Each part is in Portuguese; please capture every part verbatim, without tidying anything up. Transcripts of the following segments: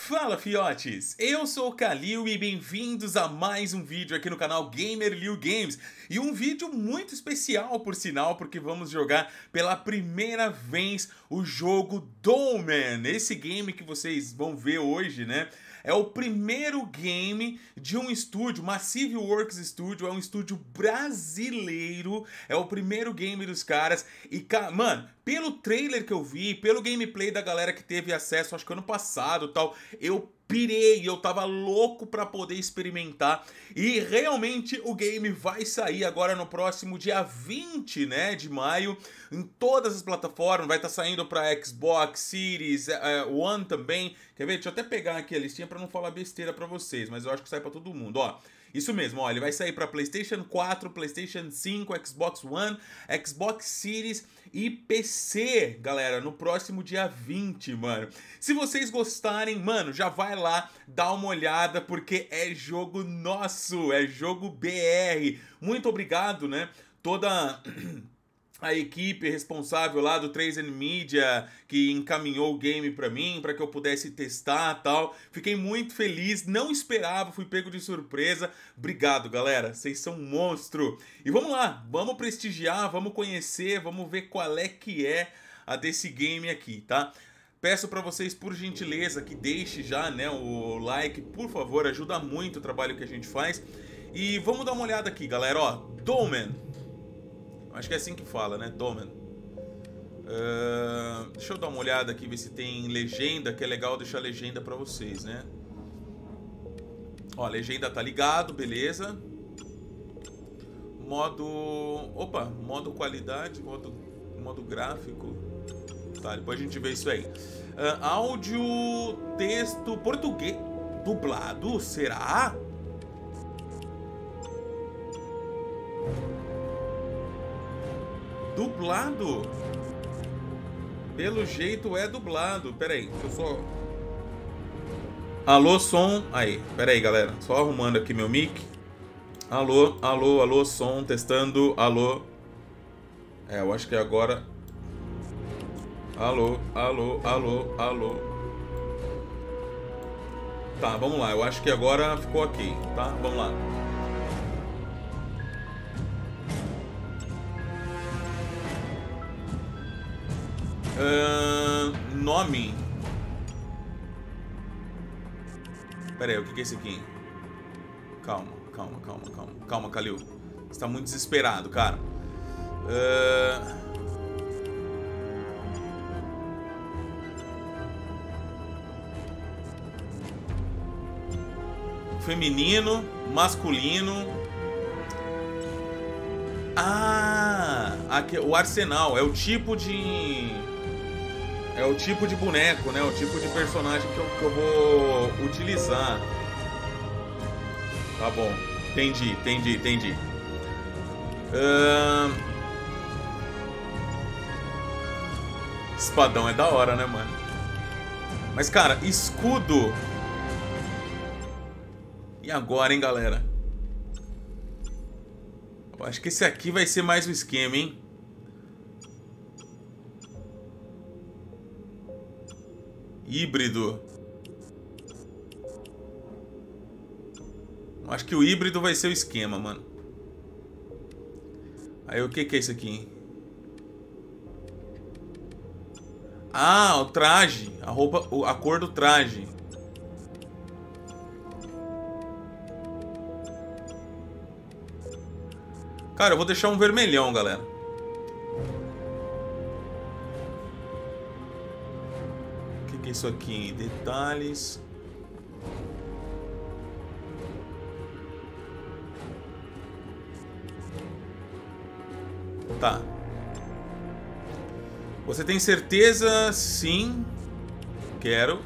Fala fiotes, eu sou o Kalil e bem-vindos a mais um vídeo aqui no canal GamerLiu Games. E um vídeo muito especial por sinal, porque vamos jogar pela primeira vez o jogo Domen. Esse game que vocês vão ver hoje, né? É o primeiro game de um estúdio, Massive Works Studio, é um estúdio brasileiro, é o primeiro game dos caras. E, mano, pelo trailer que eu vi, pelo gameplay da galera que teve acesso, acho que ano passado e tal, eu pirei, eu tava louco pra poder experimentar. E realmente o game vai sair agora no próximo dia vinte, né, de maio, em todas as plataformas. Vai estar saindo pra Xbox Series uh, One também. Quer ver? Deixa eu até pegar aqui a listinha pra não falar besteira pra vocês, mas eu acho que sai pra todo mundo, ó. Isso mesmo, ó, ele vai sair para PlayStation quatro, PlayStation cinco, Xbox One, Xbox Series e P C, galera, no próximo dia vinte, mano. Se vocês gostarem, mano, já vai lá, dá uma olhada, porque é jogo nosso, é jogo B R. Muito obrigado, né, toda a equipe responsável lá do três N Media que encaminhou o game pra mim, pra que eu pudesse testar e tal. Fiquei muito feliz, não esperava, fui pego de surpresa. Obrigado, galera, vocês são um monstro. E vamos lá, vamos prestigiar, vamos conhecer, vamos ver qual é que é a desse game aqui, tá? Peço pra vocês, por gentileza, que deixe já, né, o like, por favor, ajuda muito o trabalho que a gente faz. E vamos dar uma olhada aqui, galera, ó, Domen. Acho que é assim que fala, né? Domen. Uh, deixa eu dar uma olhada aqui, ver se tem legenda, que é legal deixar legenda pra vocês, né? Ó, a legenda tá ligado, beleza. Modo... Opa, modo qualidade, modo, modo gráfico. Tá, depois a gente vê isso aí. Uh, áudio, texto, português. Dublado, será? Dublado? Pelo jeito é dublado. Pera aí, deixa eu só... Alô, som. Aí, pera aí, galera. Só arrumando aqui meu mic. Alô, alô, alô, som. Testando, alô. É, eu acho que agora... Alô, alô, alô, alô. Tá, vamos lá. Eu acho que agora ficou ok, tá? Vamos lá. Uh, nome. Pera aí, o que que é esse aqui? Calma, calma, calma, calma. Calma, Kalil. Você tá muito desesperado, cara. Uh... Feminino, masculino. Ah, aqui, o arsenal é o tipo de... É o tipo de boneco, né? O tipo de personagem que eu, que eu vou utilizar. Tá bom. Entendi, entendi, entendi. Uh... Espadão é da hora, né, mano? Mas, cara, escudo... E agora, hein, galera? Eu acho que esse aqui vai ser mais o esquema, hein? Híbrido. Acho que o híbrido vai ser o esquema, mano. Aí o que que é isso aqui? Ah, o traje. A roupa, a cor do traje. Cara, eu vou deixar um vermelhão, galera. O que que é isso aqui? Detalhes. Tá. Você tem certeza? Sim. Quero.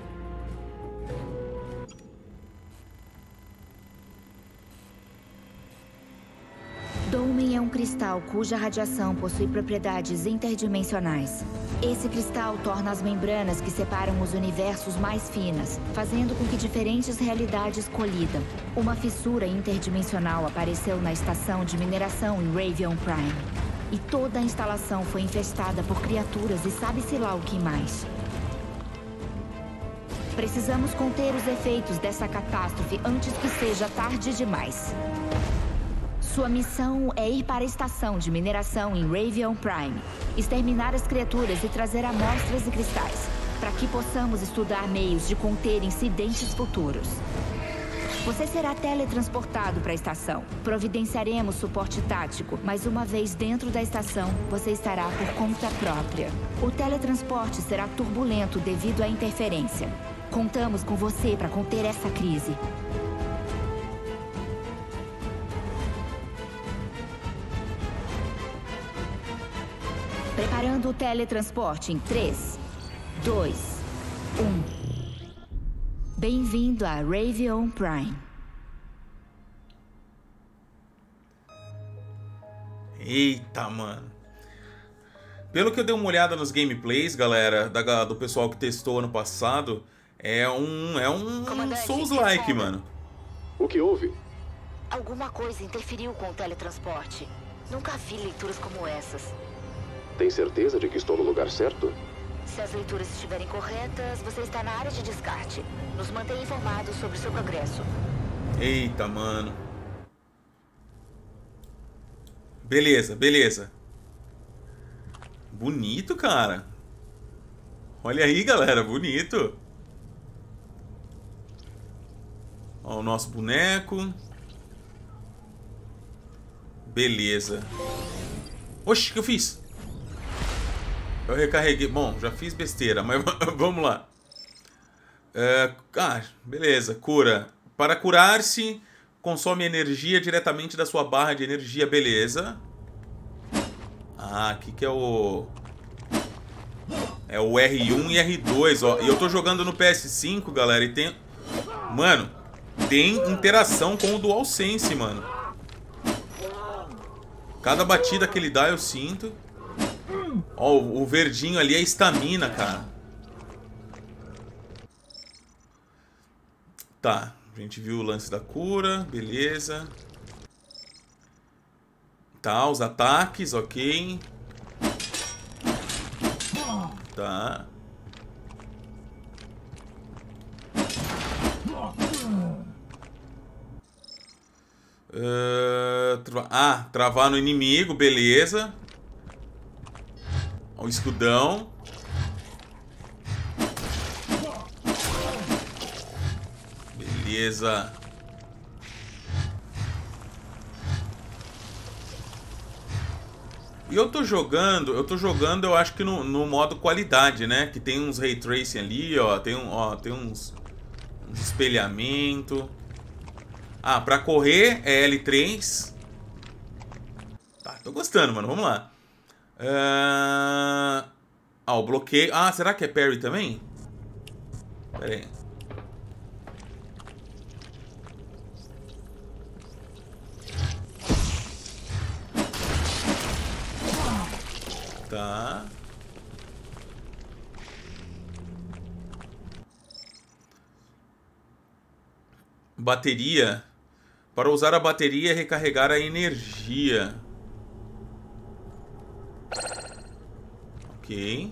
Domen é um cristal cuja radiação possui propriedades interdimensionais. Esse cristal torna as membranas que separam os universos mais finas, fazendo com que diferentes realidades colidam. Uma fissura interdimensional apareceu na estação de mineração em Ravion Prime. E toda a instalação foi infestada por criaturas e sabe-se lá o que mais. Precisamos conter os efeitos dessa catástrofe antes que seja tarde demais. Sua missão é ir para a estação de mineração em Ravion Prime, exterminar as criaturas e trazer amostras e cristais, para que possamos estudar meios de conter incidentes futuros. Você será teletransportado para a estação. Providenciaremos suporte tático, mas uma vez dentro da estação, você estará por conta própria. O teletransporte será turbulento devido à interferência. Contamos com você para conter essa crise. Preparando o teletransporte em três, dois, um. Bem-vindo a Ravion Prime. Eita, mano. Pelo que eu dei uma olhada nos gameplays, galera, da, do pessoal que testou ano passado, é um, é um Souls-like, mano. O que houve? Alguma coisa interferiu com o teletransporte. Nunca vi leituras como essas. Tem certeza de que estou no lugar certo? Se as leituras estiverem corretas, você está na área de descarte. Nos mantenha informados sobre seu progresso. Eita, mano. Beleza, beleza. Bonito, cara. Olha aí, galera, bonito. Ó, o nosso boneco. Beleza. Oxi, o que eu fiz? Eu recarreguei. Bom, já fiz besteira, mas vamos lá. É, ah, beleza. Cura. Para curar-se, consome energia diretamente da sua barra de energia. Beleza. Ah, aqui que é o... É o R um e R dois, ó. E eu tô jogando no P S cinco, galera, e tem... Mano, tem interação com o DualSense, mano. Cada batida que ele dá eu sinto. Ó, o verdinho ali é estamina, cara. Tá, a gente viu o lance da cura, beleza. Tá, os ataques, ok. Tá. Uh, tra ah, travar no inimigo, beleza. Ó, o escudão. Beleza. E eu tô jogando, eu tô jogando, eu acho que no, no modo qualidade, né? Que tem uns ray tracing ali, ó, tem um, ó, tem uns, uns espelhamento. Ah, pra correr é L três. Tá, tô gostando, mano, vamos lá. Uh... Ah, o bloqueio. Ah, será que é parry também? Pera aí. Tá. Bateria. Para usar a bateria, recarregar a energia. Ok.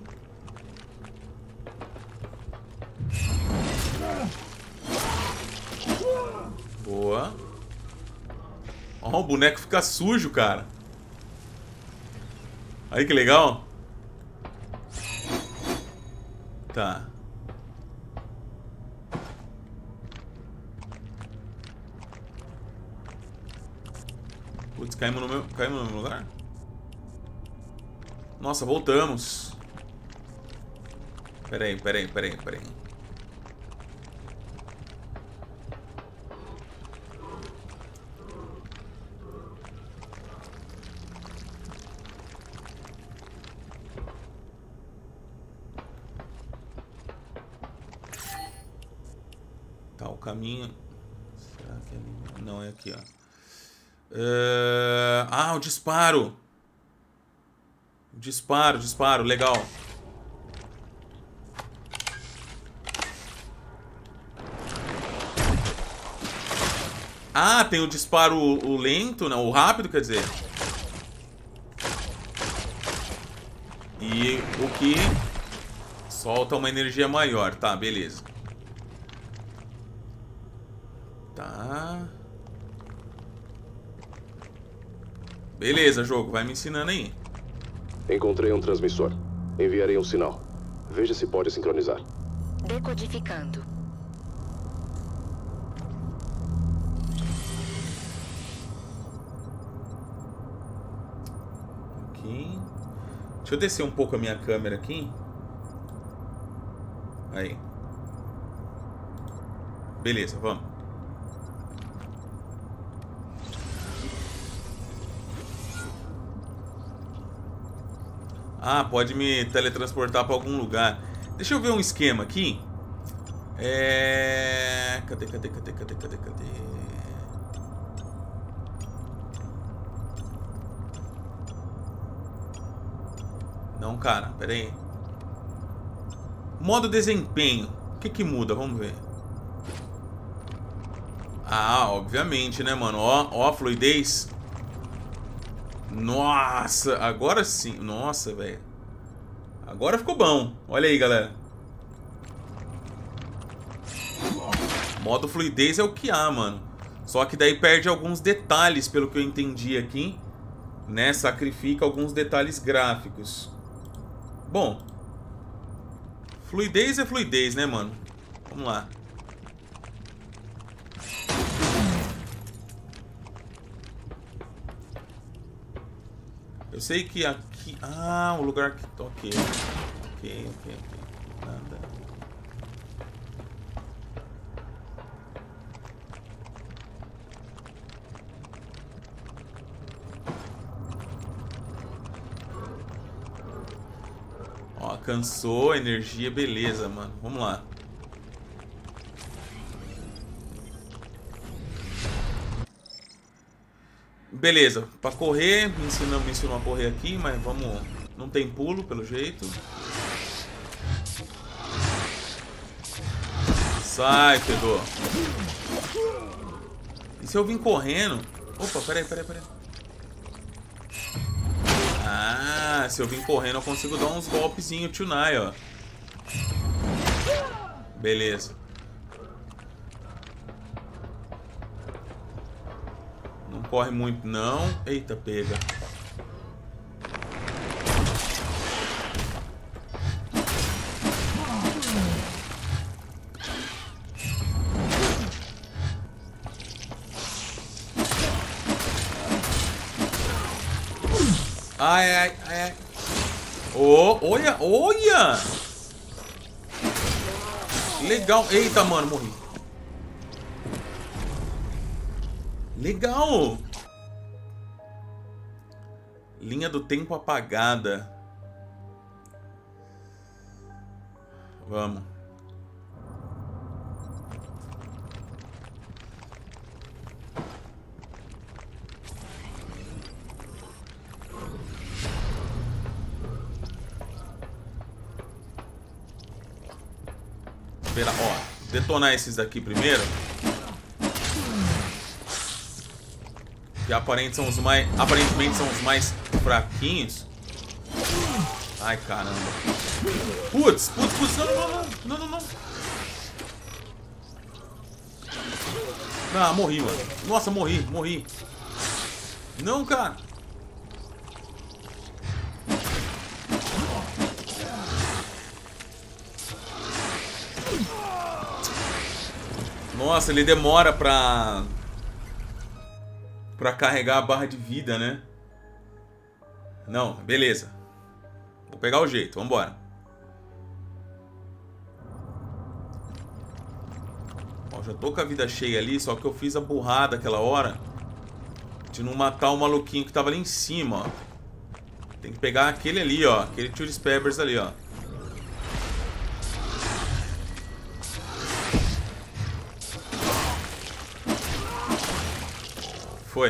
Boa. Ó, o boneco fica sujo, cara. Aí que legal. Tá. Putz, caímos no meu, caímos no meu lugar? Nossa, voltamos. Peraí, peraí, peraí, peraí. Tá, o caminho... Será que é ali? Não, é aqui, ó. Uh... Ah, o disparo. Disparo, disparo, legal. Ah, tem o disparo o lento, não, o rápido, quer dizer. E o que solta uma energia maior, tá, beleza. Tá. Beleza, jogo. Vai me ensinando aí. Encontrei um transmissor. Enviarei um sinal. Veja se pode sincronizar. Decodificando. Aqui. Deixa eu descer um pouco a minha câmera aqui. Aí. Beleza, vamos. Ah, pode me teletransportar para algum lugar. Deixa eu ver um esquema aqui. É... Cadê, cadê, cadê, cadê, cadê, cadê? Não, cara, pera aí. Modo desempenho. O que que muda? Vamos ver. Ah, obviamente, né, mano? Ó, ó a fluidez. Nossa, agora sim. Nossa, velho. Agora ficou bom. Olha aí, galera. Modo fluidez é o que há, mano. Só que daí perde alguns detalhes, pelo que eu entendi aqui. Né? Sacrifica alguns detalhes gráficos. Bom. Fluidez é fluidez, né, mano? Vamos lá. Eu sei que aqui... Ah, o lugar que... Ok. Ok, ok, ok. Nada. Ó, cansou, energia, beleza, mano. Vamos lá. Beleza, pra correr, me ensinou, me ensinou a correr aqui, mas vamos... Não tem pulo, pelo jeito. Sai, pegou. E se eu vim correndo... Opa, peraí, peraí, peraí. Ah, se eu vim correndo eu consigo dar uns golpezinhos Tunai, ó. Beleza. Não corre muito, não. Eita, pega. Ai, ai, ai, ai. Oh, olha, olha! Legal. Eita, mano, morri. Legal! Linha do tempo apagada. Vamos. Espera, ó, detonar esses aqui primeiro. Que aparentemente são os mais, aparentemente são os mais fraquinhos. Ai, caramba. Putz, putz, putz, não, não, não, não, não, não. Ah, morri, mano. Nossa, morri, morri. Não, cara. Nossa, ele demora pra... Pra carregar a barra de vida, né? Não, beleza. Vou pegar o jeito, vambora. Ó, já tô com a vida cheia ali, só que eu fiz a burrada aquela hora de não matar o maluquinho que tava ali em cima, ó. Tem que pegar aquele ali, ó. Aquele Tio Spebbers ali, ó. Foi.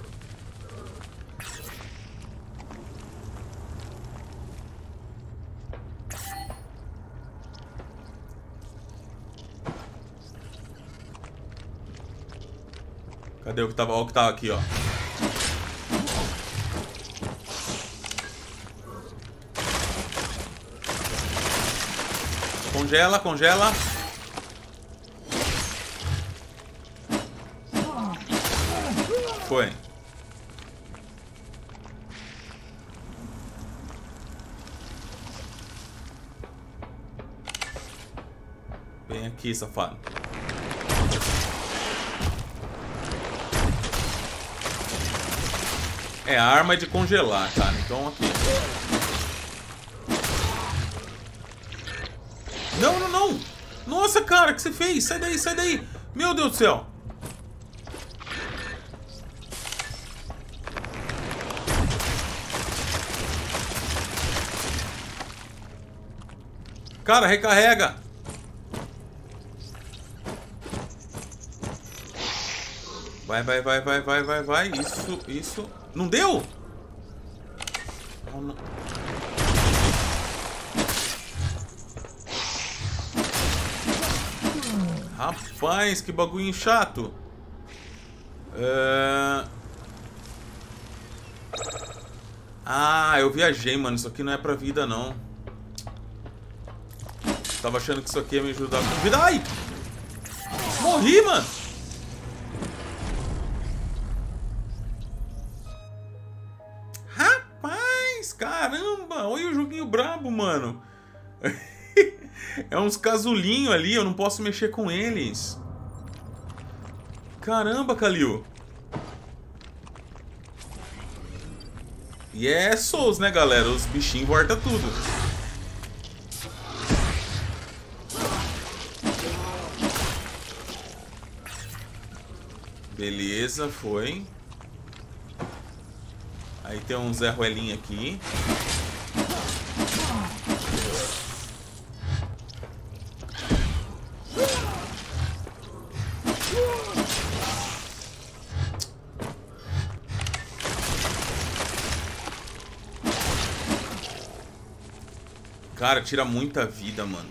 Cadê o que tava? Ó, o que tava aqui, ó. Congela, congela. foi? Vem aqui, safado. É, a arma é de congelar, cara. Então aqui. Não, não, não! Nossa, cara, o que você fez? Sai daí, sai daí! Meu Deus do céu! Cara, recarrega! Vai, vai, vai, vai, vai, vai, vai. Isso, isso. Não deu? Oh, não. Rapaz, que bagulho chato. É... Ah, eu viajei, mano. Isso aqui não é pra vida, não. Tava achando que isso aqui ia me ajudar com vida. Ai! Morri, mano! Rapaz, caramba! Olha o joguinho brabo, mano. É uns casulinhos ali, eu não posso mexer com eles. Caramba, Kalil. E é Souls, né, galera? Os bichinhos voltam tudo. Beleza, foi. Aí tem um Zé Ruelinho aqui. Cara, tira muita vida, mano.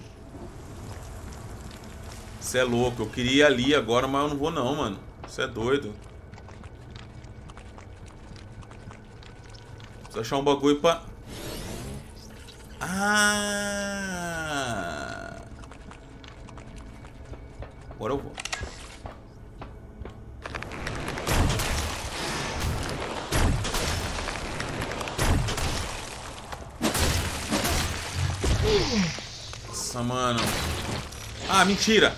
Você é louco. Eu queria ir ali agora, mas eu não vou não, mano. Você é doido. Preciso achar um bagulho pra... Ah! Agora eu vou. Nossa, mano. Ah, mentira.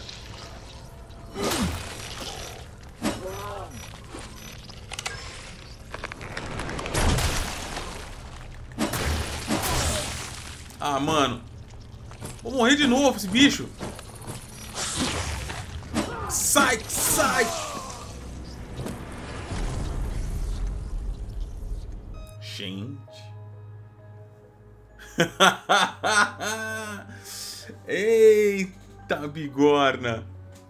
Ah, mano. Vou morrer de novo esse bicho. Sai, sai. Gente. Eita, bigorna.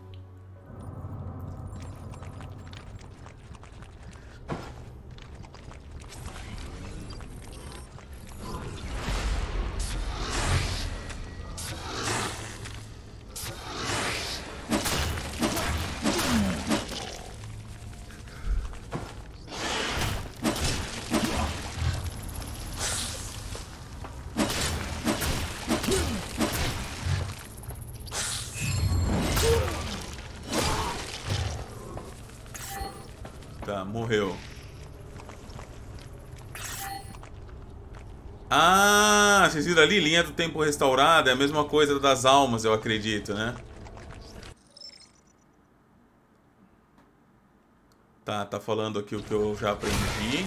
Tá, morreu. Ah, vocês viram ali? Linha do tempo restaurada. É a mesma coisa das almas, eu acredito, né? Tá, tá falando aqui o que eu já aprendi.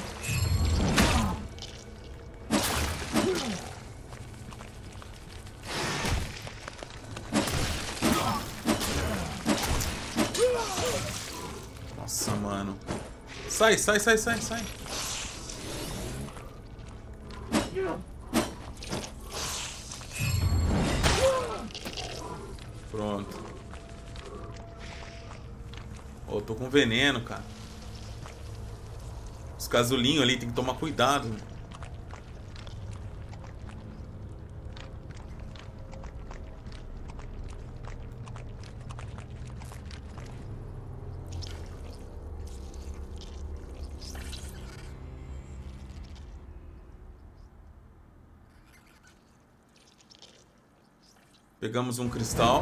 Nossa, mano. Sai, sai, sai, sai, sai. Pronto. Ó, oh, tô com veneno, cara. Os casulinhos ali, tem que tomar cuidado. Pegamos um cristal.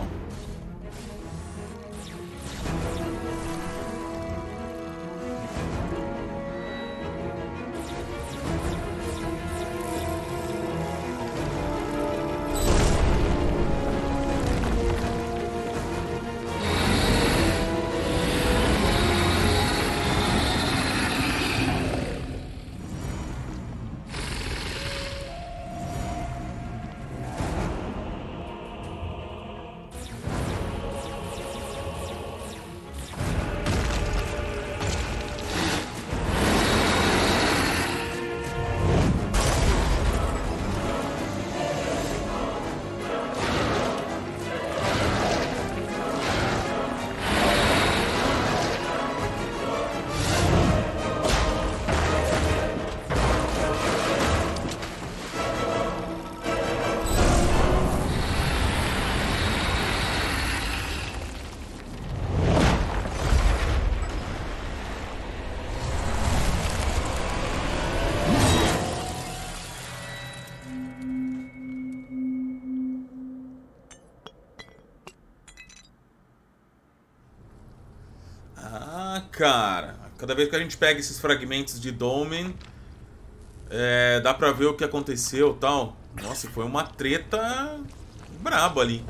cara. Cada vez que a gente pega esses fragmentos de Dolmen, é, dá pra ver o que aconteceu e tal. Nossa, foi uma treta braba ali.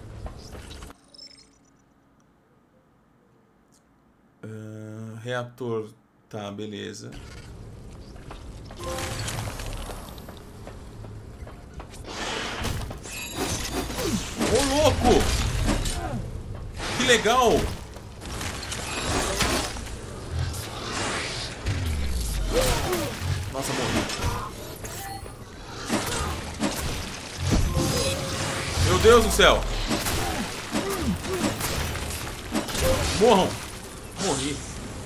Uh, reator. Tá, beleza. Ô, louco! Que legal! Nossa, morri. Meu Deus do céu! Morram! Morri.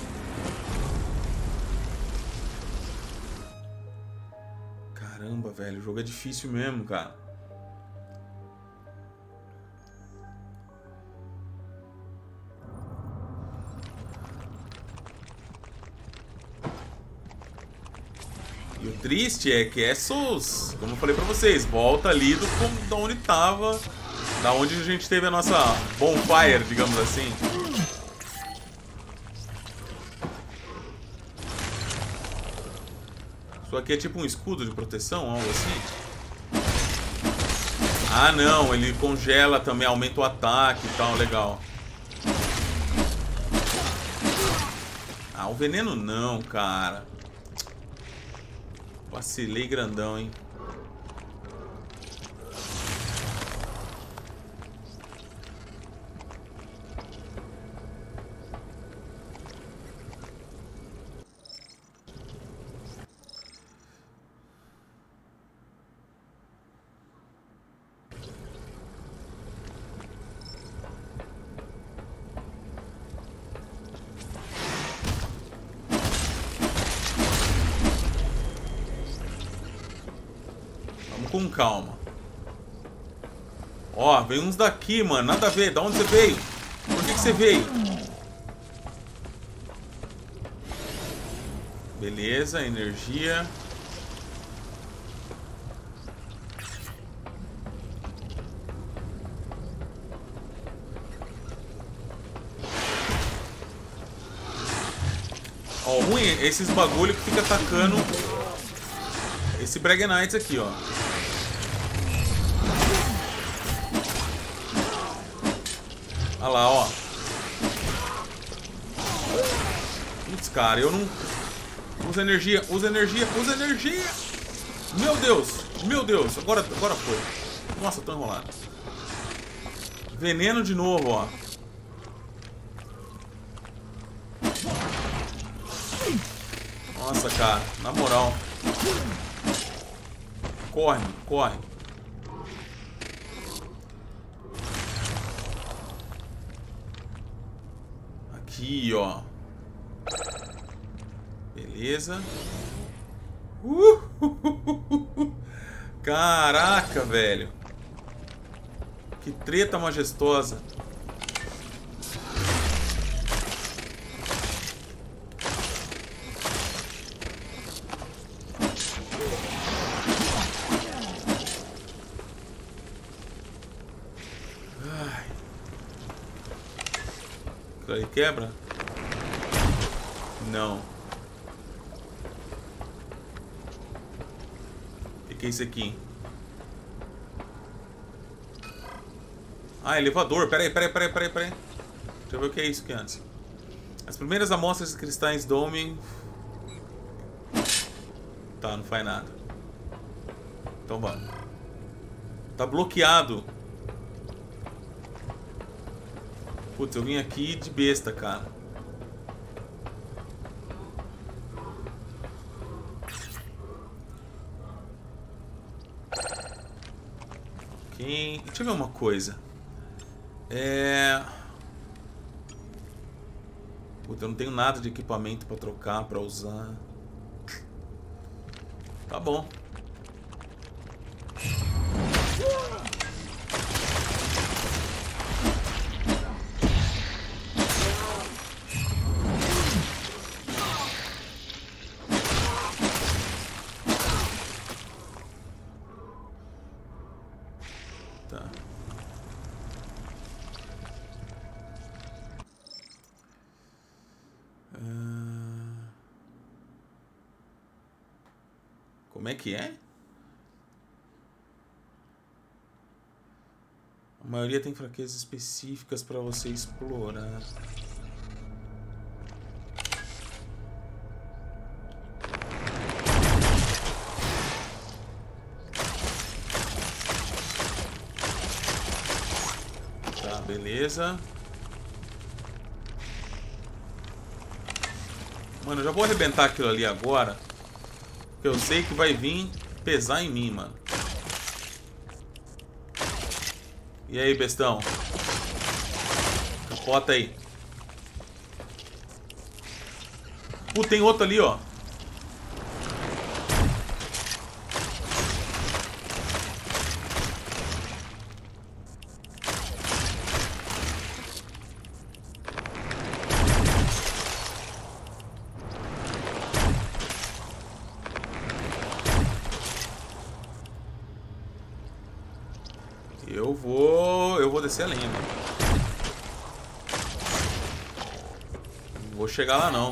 Caramba, velho. O jogo é difícil mesmo, cara. E o triste é que Essos, como eu falei pra vocês, volta ali do, da onde tava, da onde a gente teve a nossa bonfire, digamos assim. Isso aqui é tipo um escudo de proteção, algo assim? Ah, não, ele congela também, aumenta o ataque e tal, legal. Ah, o veneno não, cara. Vacilei grandão, hein? Com calma. Ó, veio uns daqui, mano. Nada a ver. Da onde você veio? Por que que você veio? Beleza, energia. Ó, ruim é esses bagulho que fica atacando esse Breguenites aqui, ó. Olha lá, ó. Putz, cara, eu não... Usa energia, usa energia, usa energia! Meu Deus, meu Deus, agora, agora foi. Nossa, tô enrolado. Veneno de novo, ó. Nossa, cara, na moral. Corre, corre. Aqui, ó. Beleza. Uh! Caraca, velho. Que treta majestosa. Aí quebra? Não. O que é isso aqui? Ah, elevador. Peraí, peraí, peraí, peraí, peraí. Deixa eu ver o que é isso aqui antes. As primeiras amostras de cristais Dolmen. Tá, não faz nada. Então vamos. Tá bloqueado. Putz, eu vim aqui de besta, cara. Ok. Deixa eu ver uma coisa. É... Putz, eu não tenho nada de equipamento pra trocar, pra usar. Tá bom. Uh... Como é que é? A maioria tem fraquezas específicas para você explorar. Tá, beleza. Mano, eu já vou arrebentar aquilo ali agora. Porque eu sei que vai vir pesar em mim, mano. E aí, bestão? Capota aí. Puta, tem outro ali, ó. Eu vou... Eu vou descer a lenha, mano. Não vou chegar lá, não.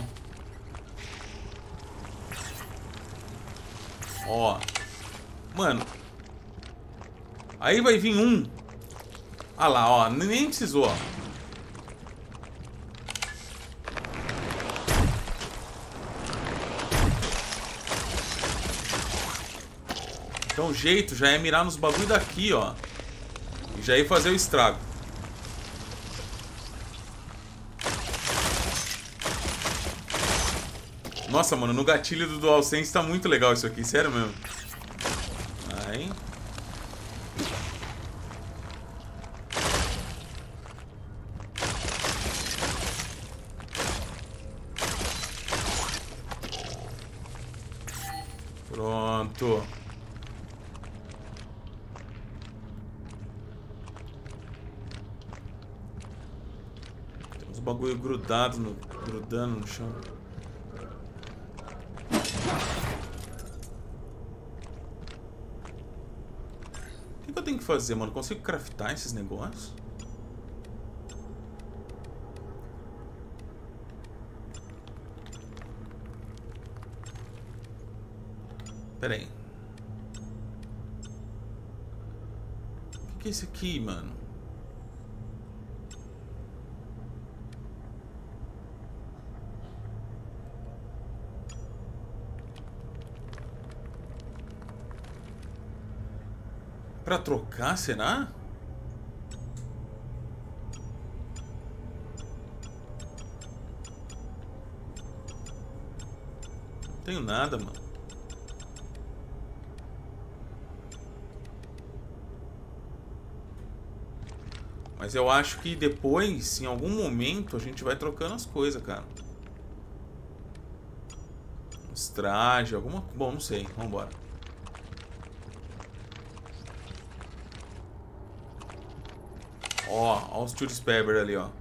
Ó. Mano. Aí vai vir um. Ah lá, ó. Nem precisou, ó. Então o jeito já é mirar nos bagulho daqui, ó. E já ia fazer o estrago. Nossa, mano, no gatilho do DualSense tá muito legal isso aqui, sério mesmo. Aí. Pronto. Tem uns bagulho grudado no, grudando no chão. O que eu tenho que fazer, mano? Consigo craftar esses negócios? Pera aí. O que, que é isso aqui, mano? Pra trocar, será? Não tenho nada, mano. Mas eu acho que depois, em algum momento, a gente vai trocando as coisas, cara. Uns trajes, alguma... Bom, não sei. Vambora. Ó, ó os Tudspebber ali, ó.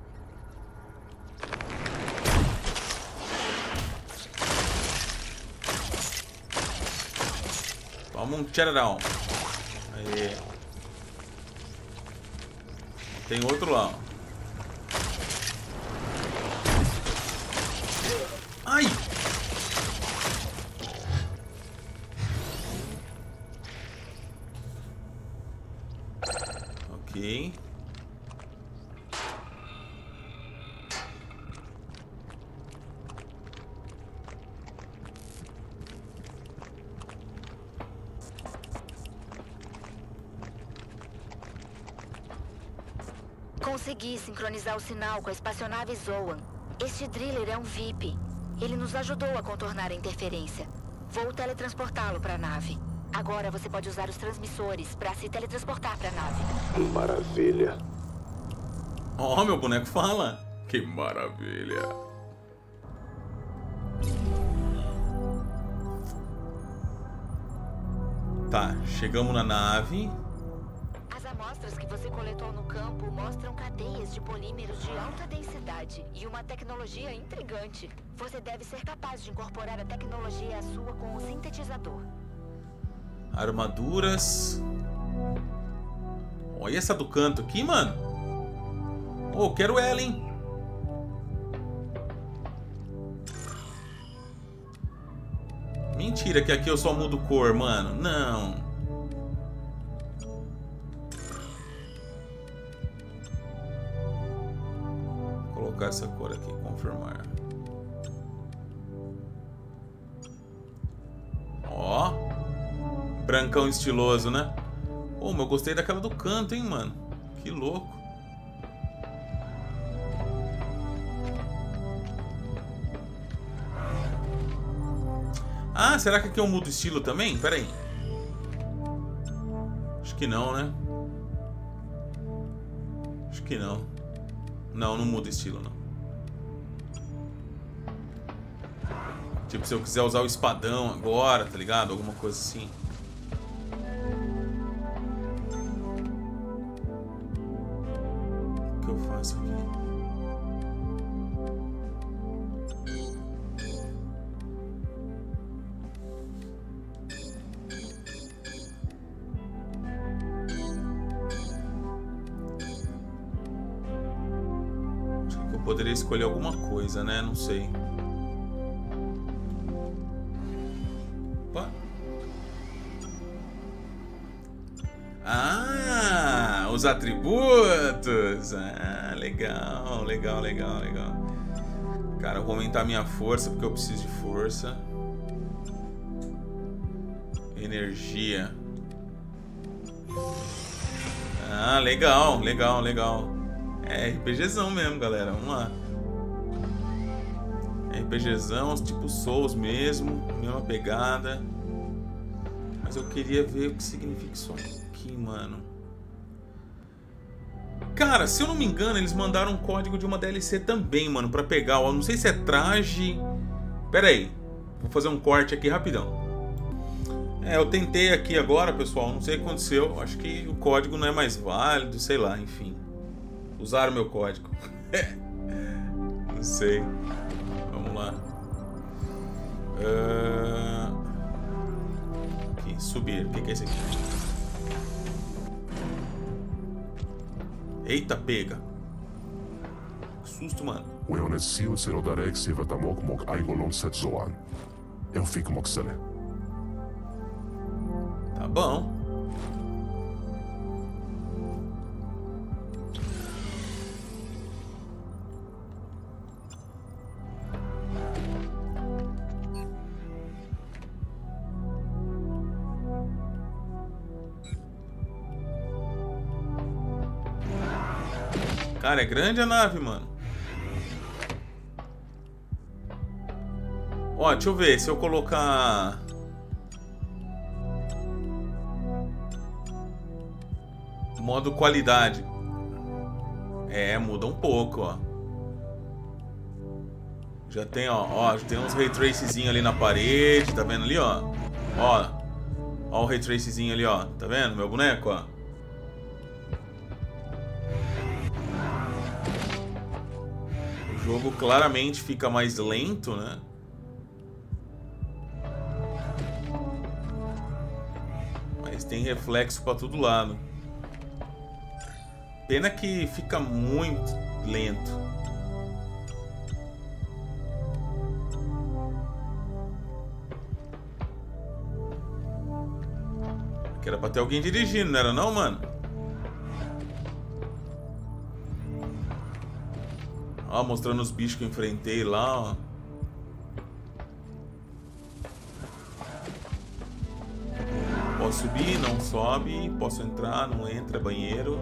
Toma um tcharadão. Aí. Tem outro lá, ó. Ai! Ok. Consegui sincronizar o sinal com a espaçonave Zoan. Este driller é um V I P. Ele nos ajudou a contornar a interferência. Vou teletransportá-lo para a nave. Agora você pode usar os transmissores para se teletransportar para a nave. Maravilha. Ó, meu boneco fala. Que maravilha. Tá, chegamos na nave. As amostras que você coletou no campo mostram cadeias de polímeros de alta densidade e uma tecnologia intrigante. Você deve ser capaz de incorporar a tecnologia à sua com o sintetizador. Armaduras. Olha essa do canto aqui, mano. Oh, quero ela, hein? Mentira que aqui eu só mudo cor, mano. Não. Vou colocar essa cor aqui, confirmar. Ó. Brancão estiloso, né? Pô, mas eu gostei daquela do canto, hein, mano. Que louco. Ah, será que aqui eu mudo estilo também? Pera aí. Acho que não, né? Acho que não. Não, não muda estilo, não. Tipo, se eu quiser usar o espadão agora, tá ligado? Alguma coisa assim. O que eu faço aqui? Poderia escolher alguma coisa, né? Não sei. Opa. Ah, os atributos. Ah, legal, legal, legal, legal. Cara, eu vou aumentar minha força porque eu preciso de força. Energia. Ah, legal, legal, legal. É RPGzão mesmo, galera. Vamos lá. RPGzão, tipo Souls mesmo. Mesma pegada. Mas eu queria ver o que significa isso aqui, mano. Cara, se eu não me engano, eles mandaram um código de uma D L C também, mano, pra pegar. Eu não sei se é traje. Pera aí. Vou fazer um corte aqui rapidão. É, eu tentei aqui agora, pessoal. Não sei o que aconteceu. Acho que o código não é mais válido. Sei lá, enfim. Usaram meu código. Não sei. Vamos lá. Uh... Aqui, subir. O que é esse aqui? Eita, pega. Que susto, mano. Tá bom. Cara, é grande a nave, mano. Ó, deixa eu ver. Se eu colocar... modo qualidade. É, muda um pouco, ó. Já tem, ó. Ó, já tem uns ray tracezinho ali na parede. Tá vendo ali, ó? Ó. Ó o ray tracezinho ali, ó. Tá vendo meu boneco, ó? O jogo claramente fica mais lento, né? Mas tem reflexo pra todo lado. Pena que fica muito lento. Que era pra ter alguém dirigindo, não era não, mano? Ó, mostrando os bichos que eu enfrentei lá, ó. Posso subir, não sobe. Posso entrar, não entra, banheiro.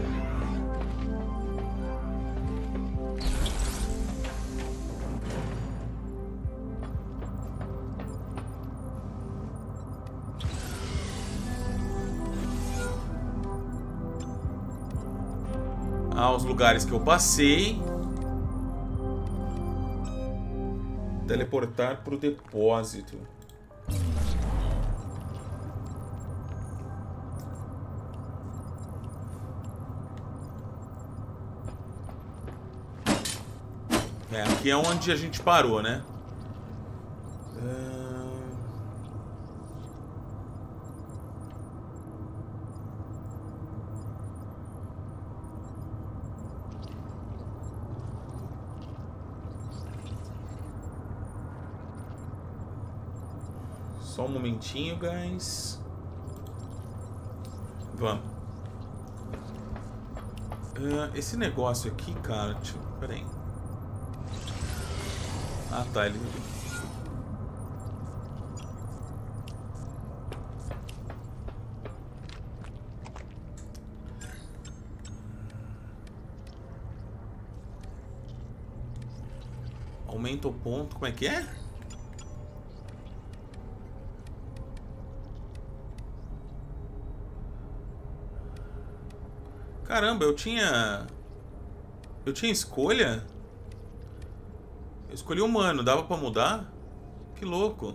Ah, os lugares que eu passei. Teleportar para o depósito. É, aqui é onde a gente parou, né? Só um momentinho, guys. Vamos. Uh, esse negócio aqui, cara... Deixa eu... Pera aí. Ah, tá. Ele... Aumenta o ponto. Como é que é? Caramba, eu tinha... Eu tinha escolha? Eu escolhi humano, dava pra mudar? Que louco.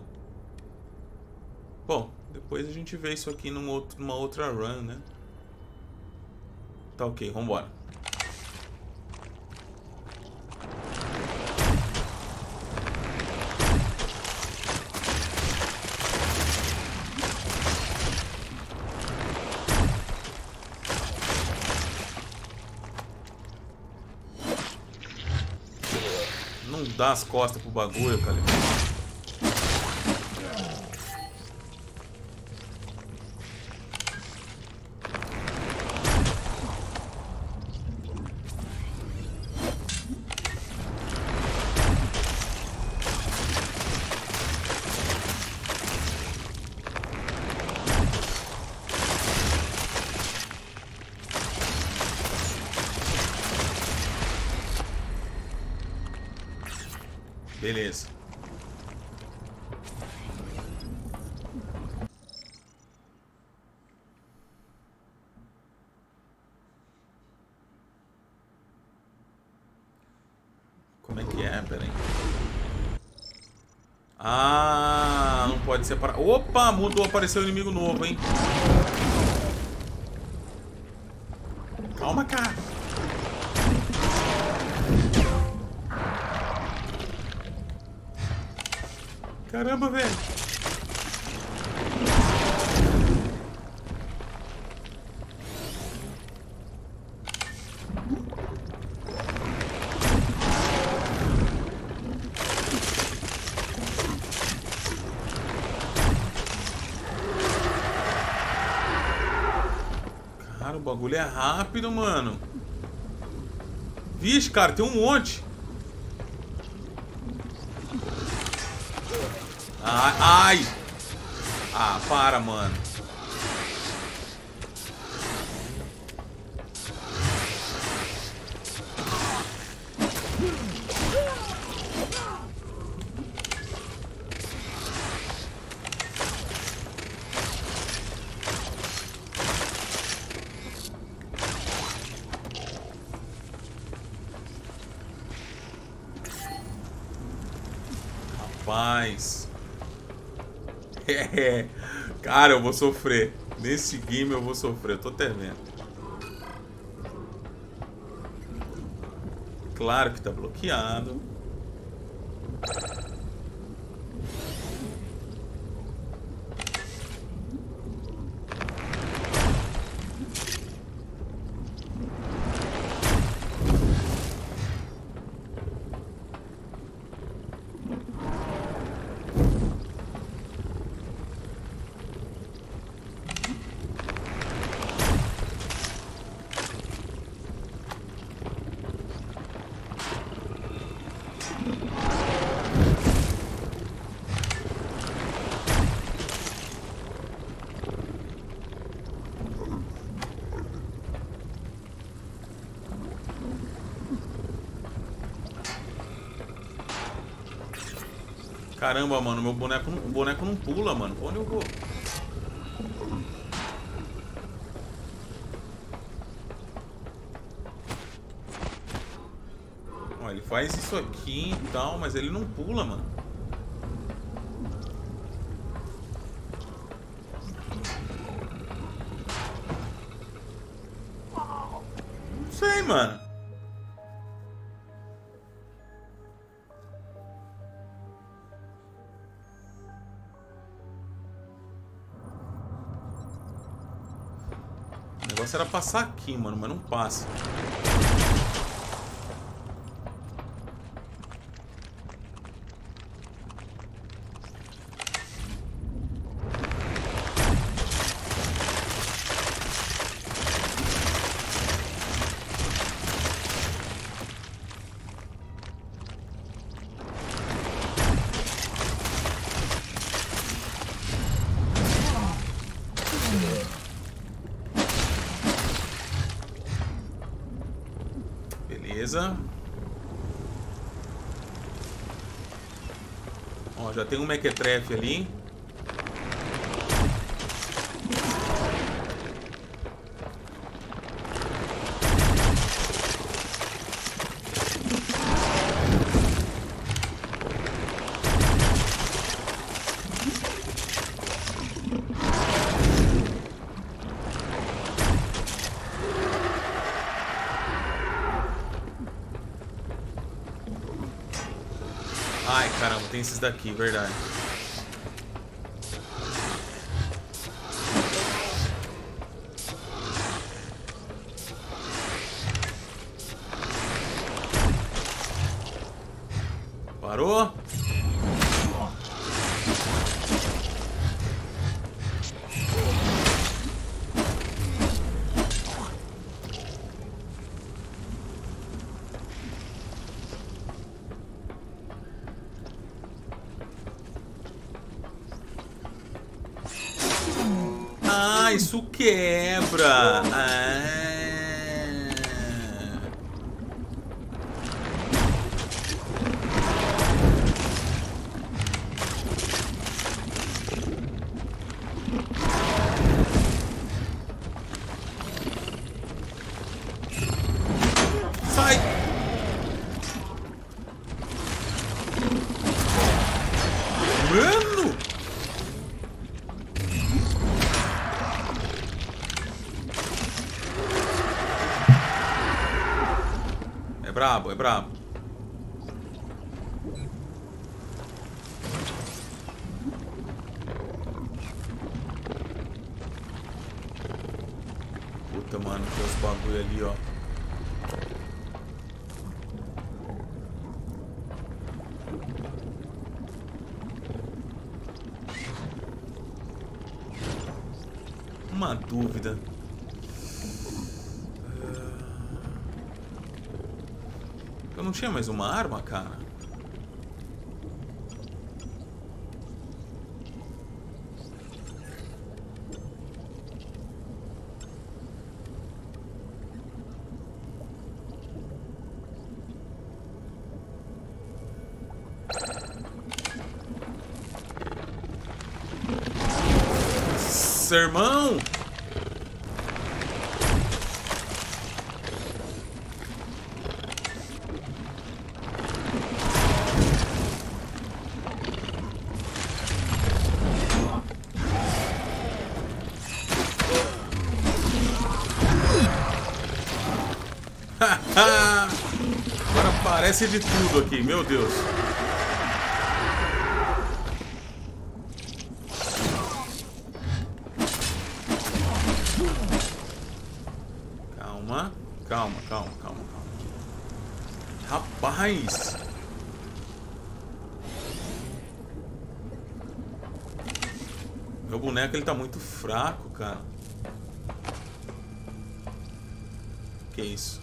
Bom, depois a gente vê isso aqui num outro, numa outra run, né? Tá ok, vambora. Não dá as costas pro bagulho, cara. Beleza. Como é que é? Pera aí. Ah, não pode separar. Opa, mudou, apareceu um inimigo novo, hein? Calma, cara. Caramba, velho. Cara, o bagulho é rápido, mano. Vixe, cara, tem um monte. Ai, ai! Ah, para, mano. Rapaz. É, cara, eu vou sofrer. Nesse game eu vou sofrer, eu tô até vendo. Claro que tá bloqueado. Caramba, mano, meu boneco não, o boneco não pula, mano. Pra onde eu vou? Ó, ele faz isso aqui e tal, mas ele não pula, mano. Não sei, mano. O negócio era passar aqui, mano, mas não passa. Beleza. Ó, já tem um mequetrefe ali. Ai, caramba, tem esses daqui, verdade. Parou? Ah, isso quebra. Ah. Sai. Mano. É brabo, é brabo. Puta, mano, tem uns bagulho ali, ó. Uma dúvida. Eu não tinha mais uma arma, cara? Sermão! Agora parece de tudo aqui, meu Deus. Calma, calma, calma, calma, calma. Rapaz! Meu boneco, ele tá muito fraco, cara. Que isso?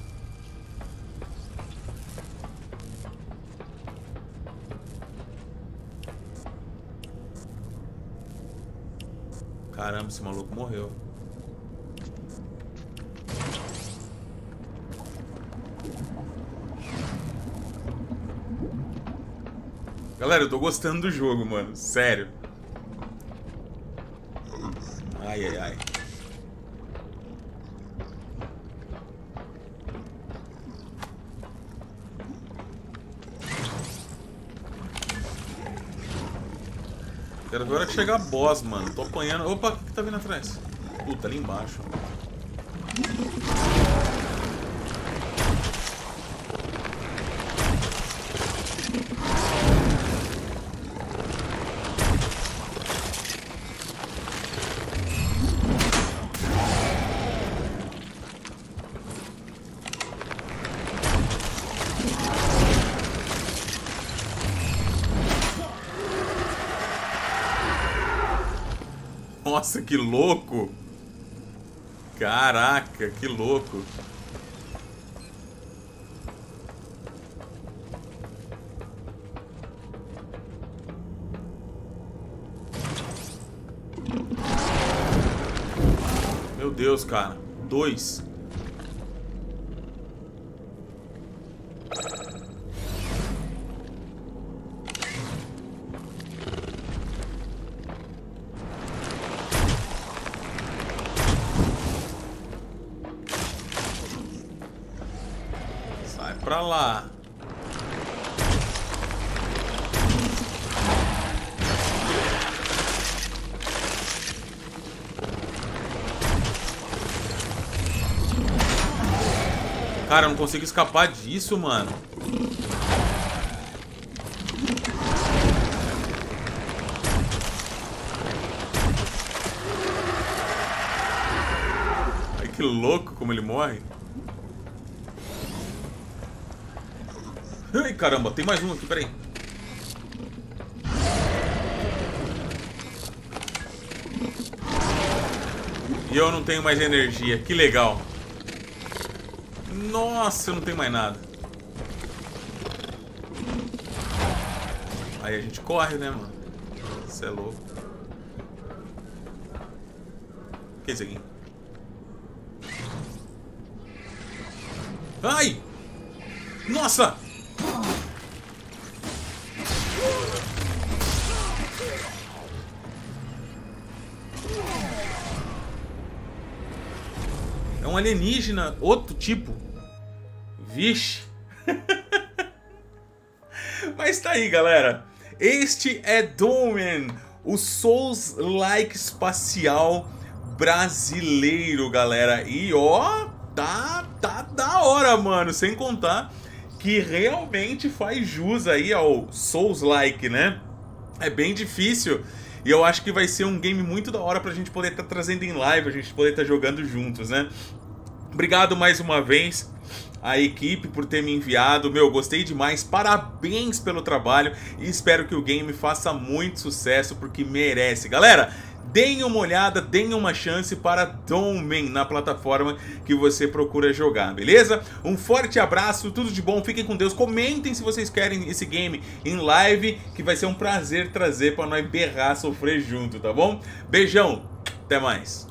Caramba, esse maluco morreu. Galera, eu tô gostando do jogo, mano. Sério. Ai, ai, ai. Quero ver a hora que chegar a boss, mano. Tô apanhando. Opa, o que, que tá vindo atrás? Puta, ali embaixo. Nossa, que louco! Caraca, que louco! Meu Deus, cara. Dois. Sai pra lá. Cara, eu não consigo escapar disso, mano. Ai, que louco como ele morre. Ai, caramba, tem mais um aqui, peraí. E eu não tenho mais energia, que legal. Nossa, eu não tenho mais nada. Aí a gente corre, né, mano? Isso é louco. O que é isso aqui? Ai! Nossa! É um alienígena, outro tipo. Vixe. Mas tá aí, galera. Este é Domen, o Souls-like espacial brasileiro, galera. E ó, tá, tá da hora, mano. Sem contar que realmente faz jus aí ao Souls-like, né? É bem difícil. E eu acho que vai ser um game muito da hora pra gente poder estar tá trazendo em live, a gente poder estar tá jogando juntos, né? Obrigado mais uma vez a equipe por ter me enviado. Meu, gostei demais. Parabéns pelo trabalho e espero que o game faça muito sucesso porque merece. Galera, deem uma olhada, deem uma chance para Domen na plataforma que você procura jogar, beleza? Um forte abraço, tudo de bom, fiquem com Deus. Comentem se vocês querem esse game em live, que vai ser um prazer trazer para nós berrar, sofrer junto, tá bom? Beijão, até mais.